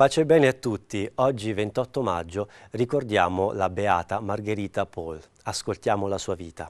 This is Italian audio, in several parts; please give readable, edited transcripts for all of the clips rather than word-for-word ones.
Pace e bene a tutti. Oggi, 28 maggio, ricordiamo la beata Margherita Paul. Ascoltiamo la sua vita.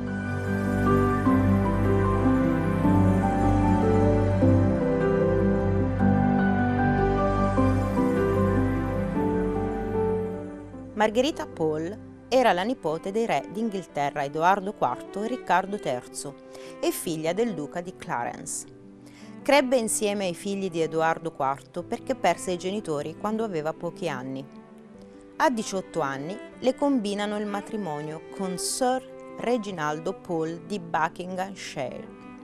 Margherita Paul era la nipote dei re d'Inghilterra Edoardo IV e Riccardo III e figlia del duca di Clarence. Crebbe insieme ai figli di Edoardo IV perché perse i genitori quando aveva pochi anni. A 18 anni le combinano il matrimonio con Sir Reginaldo Paul di Buckinghamshire.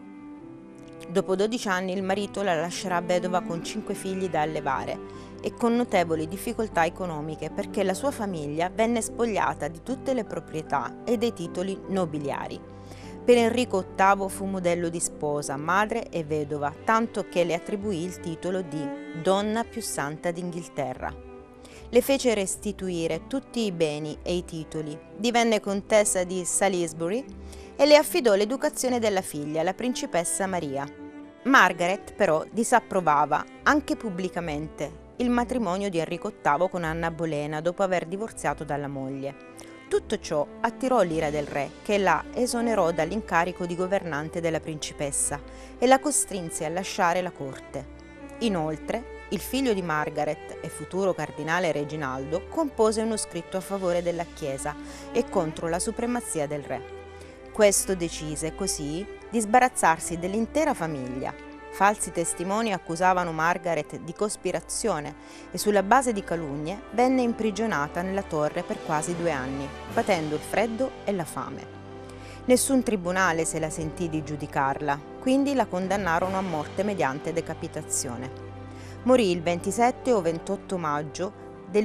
Dopo 12 anni il marito la lascerà vedova con 5 figli da allevare e con notevoli difficoltà economiche perché la sua famiglia venne spogliata di tutte le proprietà e dei titoli nobiliari. Per Enrico VIII fu modello di sposa, madre e vedova, tanto che le attribuì il titolo di Donna più santa d'Inghilterra. Le fece restituire tutti i beni e i titoli, divenne contessa di Salisbury e le affidò l'educazione della figlia, la principessa Maria. Margaret però disapprovava, anche pubblicamente, il matrimonio di Enrico VIII con Anna Bolena dopo aver divorziato dalla moglie. Tutto ciò attirò l'ira del re, che la esonerò dall'incarico di governante della principessa e la costrinse a lasciare la corte. Inoltre, il figlio di Margaret e futuro cardinale Reginaldo compose uno scritto a favore della Chiesa e contro la supremazia del re. Questo decise così di sbarazzarsi dell'intera famiglia. Falsi testimoni accusavano Margaret di cospirazione e sulla base di calunnie venne imprigionata nella torre per quasi 2 anni, patendo il freddo e la fame. Nessun tribunale se la sentì di giudicarla, quindi la condannarono a morte mediante decapitazione. Morì il 27 o 28 maggio del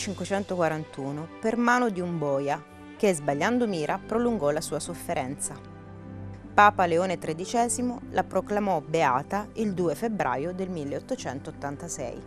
1541 per mano di un boia che, sbagliando mira, prolungò la sua sofferenza. Papa Leone XIII la proclamò beata il 2 febbraio del 1886.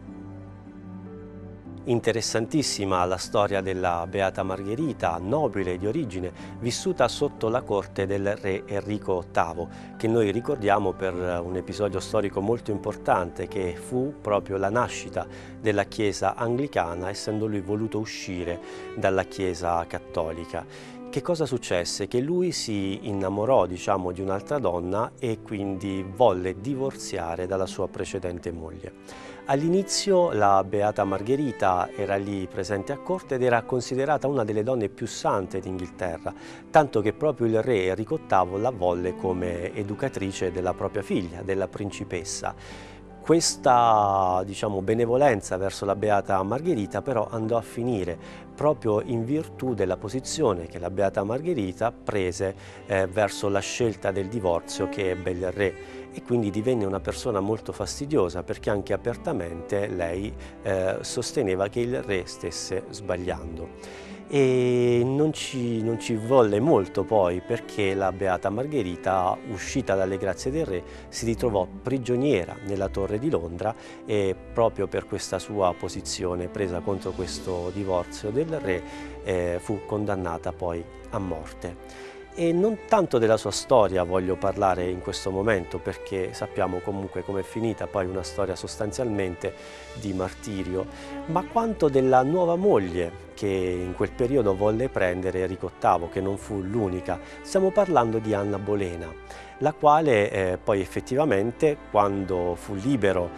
Interessantissima la storia della Beata Margherita, nobile di origine, vissuta sotto la corte del re Enrico VIII, che noi ricordiamo per un episodio storico molto importante che fu proprio la nascita della Chiesa anglicana, essendo lui voluto uscire dalla Chiesa cattolica. Che cosa successe? Che lui si innamorò, diciamo, di un'altra donna e quindi volle divorziare dalla sua precedente moglie. All'inizio la Beata Margherita era lì presente a corte ed era considerata una delle donne più sante d'Inghilterra, tanto che proprio il re Enrico VIII la volle come educatrice della propria figlia, della principessa. Questa, diciamo, benevolenza verso la Beata Margherita però andò a finire proprio in virtù della posizione che la Beata Margherita prese verso la scelta del divorzio che ebbe il re, e quindi divenne una persona molto fastidiosa perché anche apertamente lei sosteneva che il re stesse sbagliando. E non ci volle molto poi perché la Beata Margherita, uscita dalle grazie del re, si ritrovò prigioniera nella Torre di Londra e proprio per questa sua posizione presa contro questo divorzio del re fu condannata poi a morte. E non tanto della sua storia voglio parlare in questo momento, perché sappiamo comunque com'è finita, poi una storia sostanzialmente di martirio, ma quanto della nuova moglie che in quel periodo volle prendere Enrico VIII, che non fu l'unica. Stiamo parlando di Anna Bolena, la quale poi effettivamente, quando fu libero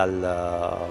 dal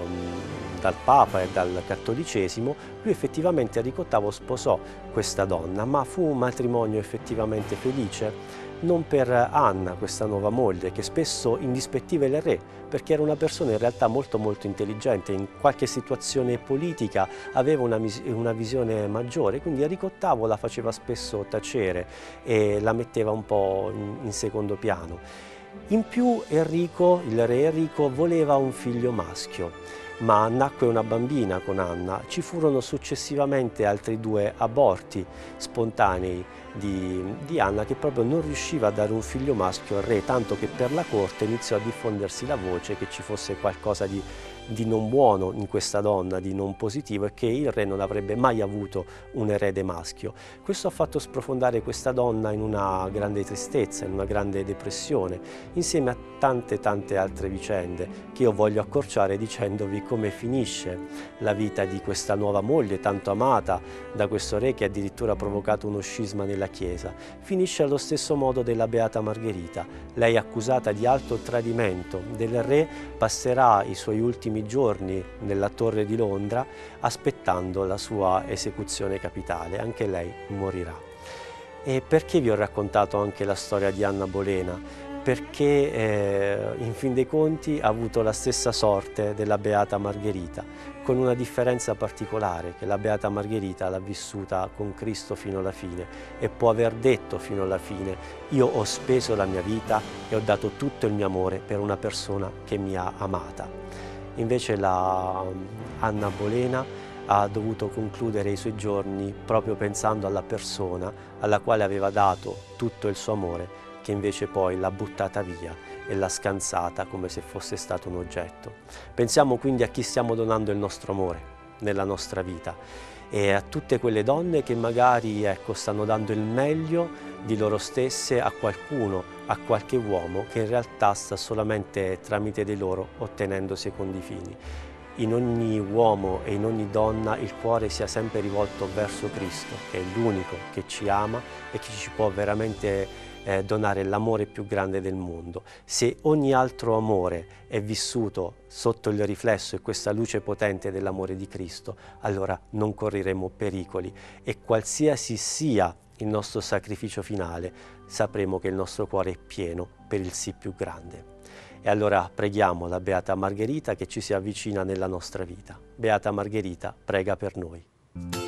Papa e dal cattolicesimo, lui effettivamente Enrico VIII sposò questa donna, ma fu un matrimonio effettivamente felice? Non per Anna, questa nuova moglie, che spesso indispettiva il re, perché era una persona in realtà molto intelligente, in qualche situazione politica aveva una visione maggiore, quindi Enrico VIII la faceva spesso tacere e la metteva un po' in secondo piano. In più il re Enrico voleva un figlio maschio, ma nacque una bambina con Anna. Ci furono successivamente altri 2 aborti spontanei di Anna, che proprio non riusciva a dare un figlio maschio al re, tanto che per la corte iniziò a diffondersi la voce che ci fosse qualcosa di non buono in questa donna, di non positivo, e che il re non avrebbe mai avuto un erede maschio. Questo ha fatto sprofondare questa donna in una grande tristezza, in una grande depressione, insieme a tante altre vicende che io voglio accorciare dicendovi come finisce la vita di questa nuova moglie tanto amata da questo re, che addirittura ha provocato uno scisma nella Chiesa. Finisce allo stesso modo della Beata Margherita. Lei, accusata di alto tradimento del re, passerà i suoi ultimi giorni nella Torre di Londra aspettando la sua esecuzione capitale. Anche lei morirà. E perché vi ho raccontato anche la storia di Anna Bolena? Perché in fin dei conti ha avuto la stessa sorte della Beata Margherita, con una differenza particolare, che la Beata Margherita l'ha vissuta con Cristo fino alla fine e può aver detto fino alla fine: io ho speso la mia vita e ho dato tutto il mio amore per una persona che mi ha amata. Invece la Anna Bolena ha dovuto concludere i suoi giorni proprio pensando alla persona alla quale aveva dato tutto il suo amore, che invece poi l'ha buttata via e l'ha scansata come se fosse stato un oggetto. Pensiamo quindi a chi stiamo donando il nostro amore nella nostra vita e a tutte quelle donne che magari stanno dando il meglio di loro stesse a qualcuno, a qualche uomo che in realtà sta solamente tramite di loro ottenendo secondi fini. In ogni uomo e in ogni donna il cuore sia sempre rivolto verso Cristo, che è l'unico che ci ama e che ci può veramente donare l'amore più grande del mondo. Se ogni altro amore è vissuto sotto il riflesso e questa luce potente dell'amore di Cristo, allora non correremo pericoli e qualsiasi sia il nostro sacrificio finale, sapremo che il nostro cuore è pieno per il sì più grande. E allora preghiamo la Beata Margherita che ci si avvicina nella nostra vita. Beata Margherita, prega per noi.